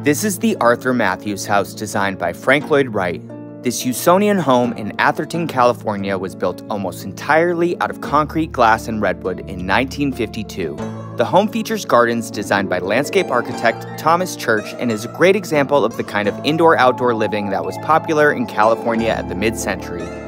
This is the Arthur Mathews house designed by Lloyd Wright. This Usonian home in Atherton, California was built almost entirely out of concrete, glass, and redwood in 1952. The home features gardens designed by landscape architect Thomas Church and is a great example of the kind of indoor-outdoor living that was popular in California at the mid-century.